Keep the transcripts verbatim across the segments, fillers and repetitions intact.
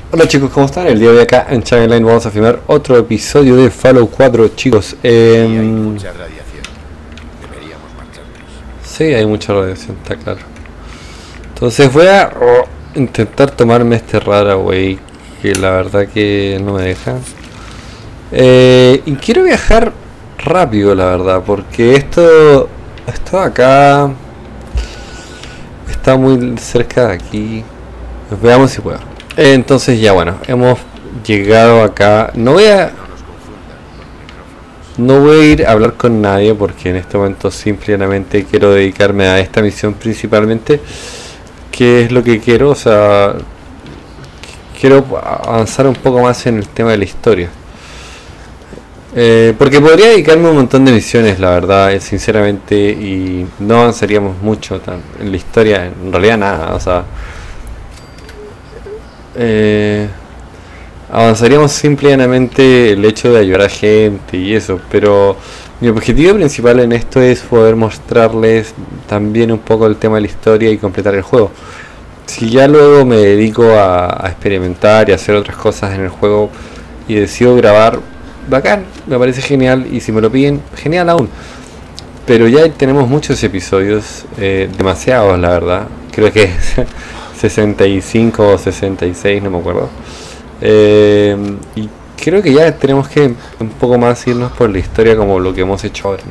Hola chicos, ¿cómo están? El día de hoy acá en Channel Line vamos a filmar otro episodio de Fallout cuatro, chicos. Eh, Aquí hay mucha radiación. Deberíamos marcharnos. sí, hay mucha radiación, está claro. Entonces voy a oh, intentar tomarme este rara, wey, que la verdad que no me deja. Eh, y quiero viajar rápido, la verdad, porque esto, esto acá está muy cerca de aquí. Veamos si puedo. Eh, entonces ya bueno, hemos llegado acá. No voy a No nos confundan con micrófonos. No voy a ir a hablar con nadie porque en este momento simplemente quiero dedicarme a esta misión principalmente, que es lo que quiero, o sea, quiero avanzar un poco más en el tema de la historia. Eh, porque podría dedicarme a un montón de misiones, la verdad, eh, sinceramente, y no avanzaríamos mucho tan, en la historia, en realidad nada, o sea, eh, avanzaríamos simplemente el hecho de ayudar a gente y eso, pero mi objetivo principal en esto es poder mostrarles también un poco el tema de la historia y completar el juego. Si ya luego me dedico a, a experimentar y a hacer otras cosas en el juego y decido grabar, bacán, me parece genial, y si me lo piden, genial aún. Pero ya tenemos muchos episodios, eh, demasiados la verdad, creo que sesenta y cinco o sesenta y seis, no me acuerdo. Eh, y creo que ya tenemos que un poco más irnos por la historia como lo que hemos hecho ahora, ¿no?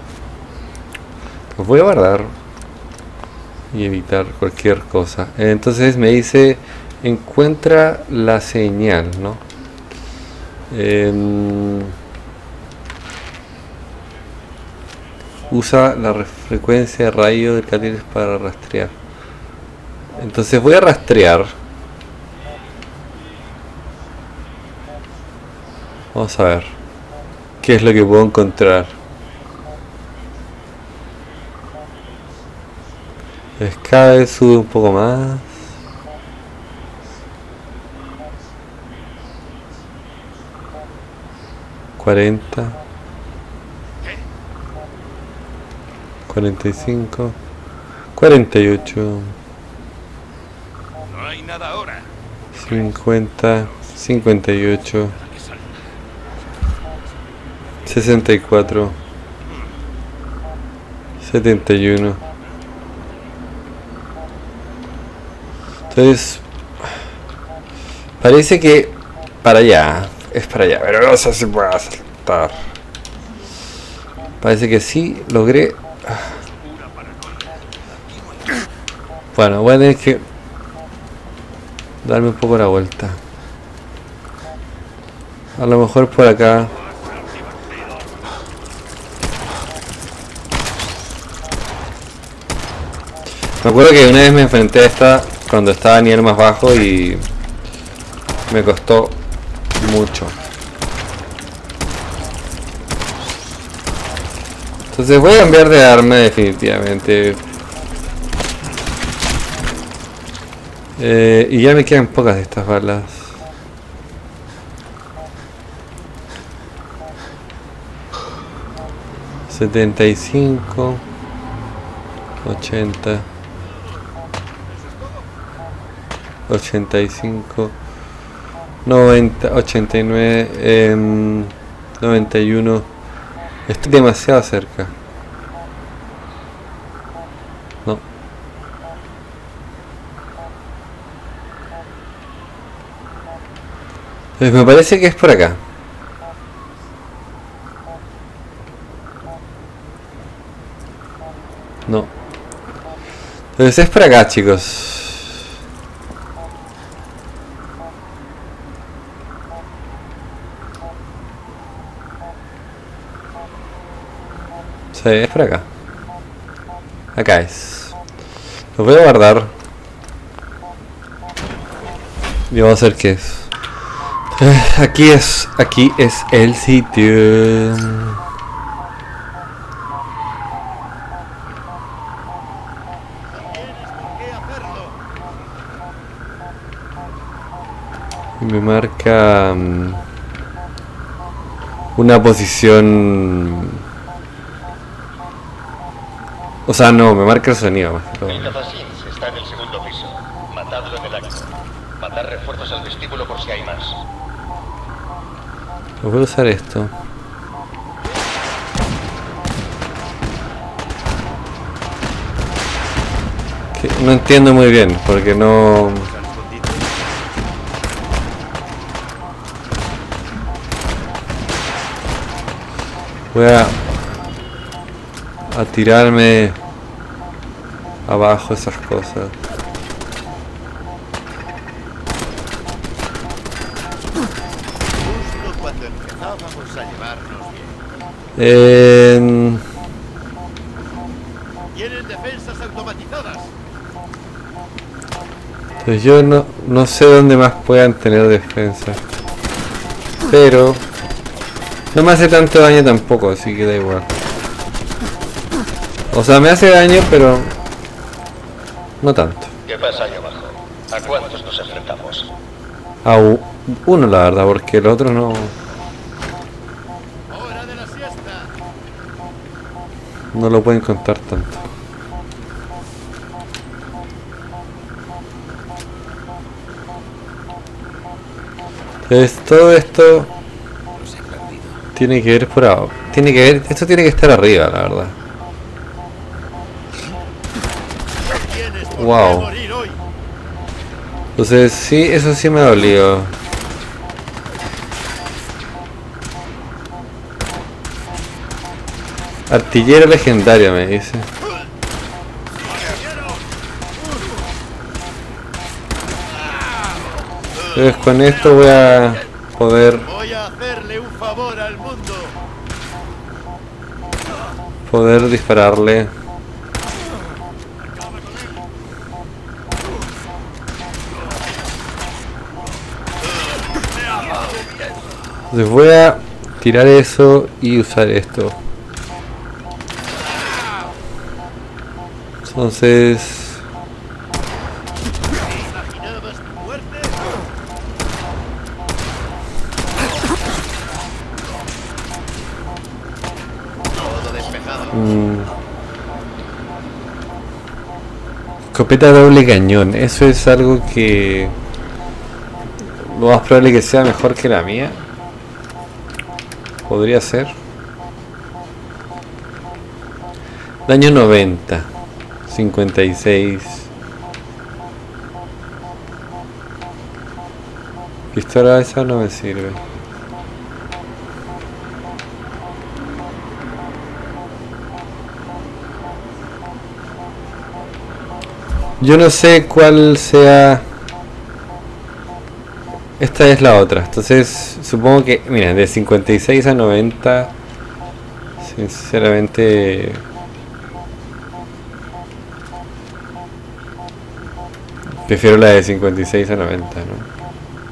Los voy a guardar y evitar cualquier cosa. Entonces me dice encuentra la señal, ¿no? Eh, usa la frecuencia de radio del cáliz para rastrear. Entonces voy a rastrear. Vamos a ver qué es lo que puedo encontrar. Es cada vez sube un poco más. cuarenta. cuarenta y cinco. cuarenta y ocho. No hay nada ahora. cincuenta. cincuenta y ocho. sesenta y cuatro. setenta y uno. Entonces parece que para allá. Es para allá, pero no sé si puedo saltar. Parece que sí, logré. Bueno, voy a tener que darme un poco la vuelta. A lo mejor por acá. Me acuerdo que una vez me enfrenté a esta cuando estaba a nivel más bajo y me costó mucho. Entonces voy a cambiar de arma definitivamente. Eh, y ya me quedan pocas de estas balas. setenta y cinco. ochenta. ochenta y cinco. noventa. ochenta y nueve. Eh, noventa y uno. Estoy demasiado cerca. No. Pues me parece que es por acá. No. Entonces es por acá, chicos. Sí, es por acá. Acá es. Lo voy a guardar. Y vamos a ver qué es. Eh, Aquí es. Aquí es el sitio. Y me marca um, una posición. O sea, no, me marca el sonido más que todo. El Capacins está en el segundo piso. Matadlo en el acto. Mandar refuerzos al vestíbulo por si hay más. Voy a usar esto. Que no entiendo muy bien, porque no... Voy a... a tirarme abajo esas cosas. Cuando empezábamos a llevarnos bien. Eh... Tienen defensas automatizadas. Pues yo no, no sé dónde más puedan tener defensa. Pero... no me hace tanto daño tampoco, así que da igual. O sea, me hace daño, pero... no tanto. ¿Qué pasa ahí abajo? ¿A cuántos nos enfrentamos? A u- uno, la verdad, porque el otro no... Hora de la siesta. no lo pueden contar tanto. Entonces, todo esto... Los he perdido. tiene que ver por abajo. Tiene que ver... esto tiene que estar arriba, la verdad. Tienes por Wow. qué morir hoy. Entonces, sí, eso sí me dolió. Artillero legendario, me dice. Entonces, con esto voy a poder Voy a hacerle un favor al mundo. poder dispararle. Entonces voy a tirar eso y usar esto. Entonces... ¿Imaginabas tu muerte? Todo despejado. mm, escopeta doble cañón. Eso es algo que... lo más probable que sea mejor que la mía. Podría ser. Daño noventa. cincuenta y seis. Pistola esa no me sirve. Yo no sé cuál sea. Esta es la otra. Entonces supongo que, mira, de cincuenta y seis a noventa, sinceramente prefiero la de cincuenta y seis a noventa, ¿no?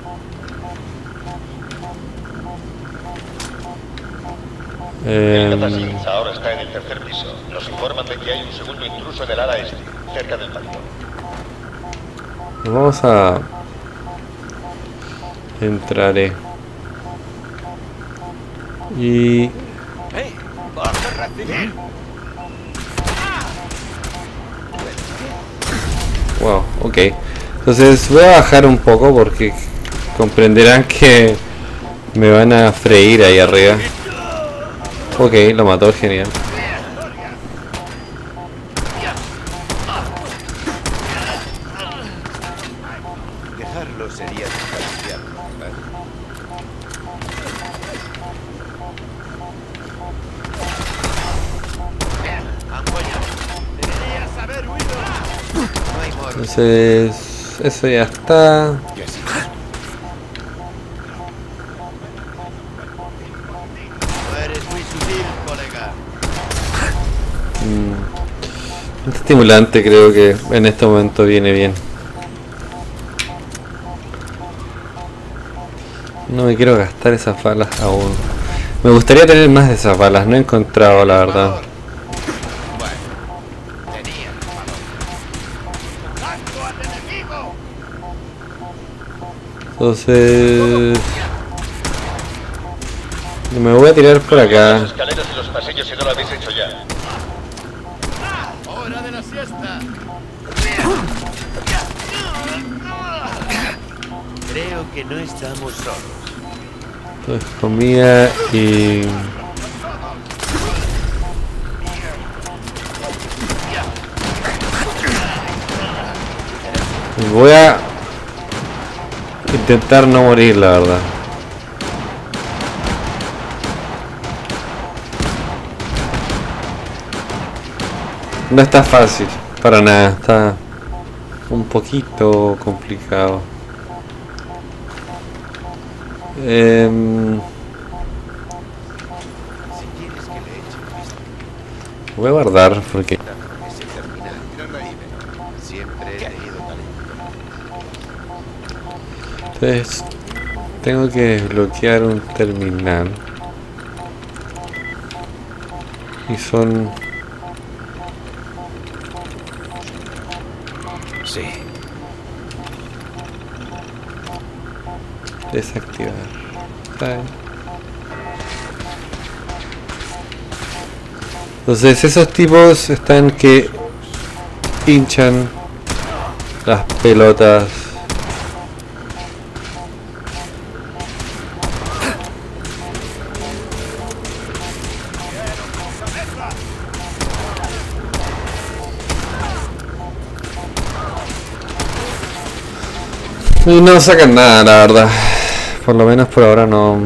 El Data Em, Shields ahora está en el tercer piso. Nos informan de que hay un segundo intruso en el ala este, cerca del paredón. Vamos a... entraré. Y... ¡Hey! ¡Vas a recibir! wow, ok. Entonces voy a bajar un poco porque comprenderán que me van a freír ahí arriba. Ok, lo mató, genial. Dejarlo sería desgraciado. Deberías haber huido. No hay moros. Entonces, eso ya está. Y así. No eres muy sutil, colega. Un estimulante creo que en este momento viene bien. No me quiero gastar esas balas aún. Me gustaría tener más de esas balas, no he encontrado la verdad. Bueno, tenía valor. ¡Blanco al enemigo! Entonces... me voy a tirar por Las acá. escaleras y los pasillos si no lo habéis hecho ya. ¡Hora de la siesta! que no estamos solos. Entonces, comida y... voy a intentar no morir, la verdad. No está fácil, para nada, está un poquito complicado. Eh, voy a guardar porque... Entonces, tengo que desbloquear un terminal. Y son... Sí. desactivar. ¿Saben? Entonces esos tipos están que hinchan las pelotas. Y no sacan nada, la verdad. Por lo menos por ahora no.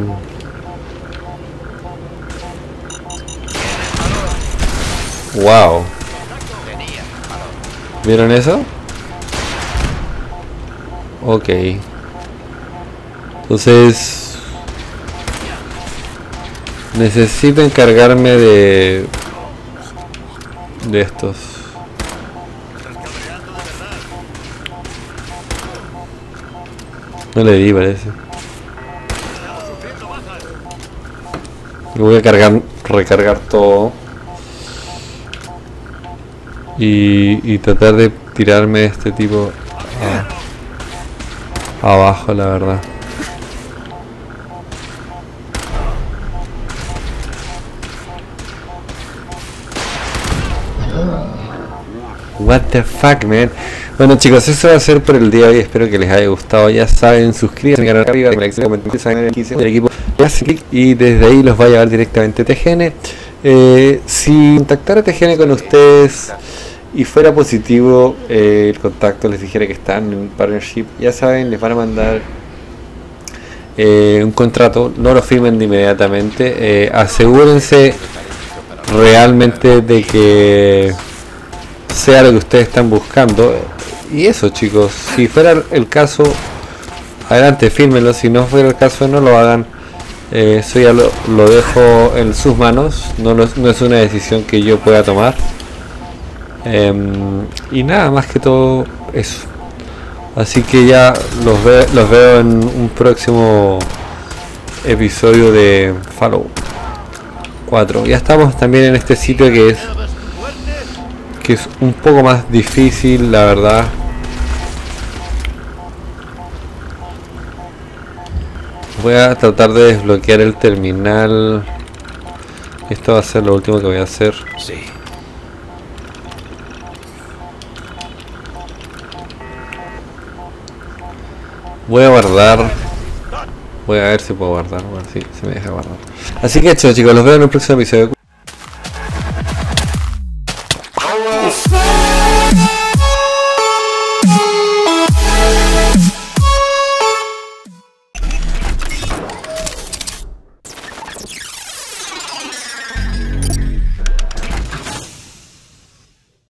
Wow. ¿Vieron eso? Ok. Entonces necesito encargarme de de estos. No le di, parece. Voy a cargar, recargar todo y, y tratar de tirarme de este tipo a, abajo, la verdad. What the fuck, man. Bueno, chicos, eso va a ser por el día de hoy. Espero que les haya gustado. Ya saben, suscríbanse al canal arriba, comenten el equipo y desde ahí los va a llevar directamente a T G N. Eh, si contactara T G N con ustedes y fuera positivo eh, el contacto, les dijera que están en partnership, ya saben, les van a mandar eh, un contrato. No lo firmen de inmediatamente. Eh, asegúrense realmente de que sea lo que ustedes están buscando. Y eso, chicos, si fuera el caso, adelante, fírmenlo. Si no fuera el caso, no lo hagan. Eh, eso ya lo, lo dejo en sus manos. No, no, no es una decisión que yo pueda tomar. Eh, y nada, más que todo eso. Así que ya los, ve, los veo en un próximo episodio de Fallout cuatro. Ya estamos también en este sitio que es que es un poco más difícil, la verdad. Voy a tratar de desbloquear el terminal. Esto va a ser lo último que voy a hacer. Sí. Voy a guardar. Voy a ver si puedo guardar. Bueno, sí, se me deja guardar. Así que, chicos, los veo en el próximo episodio.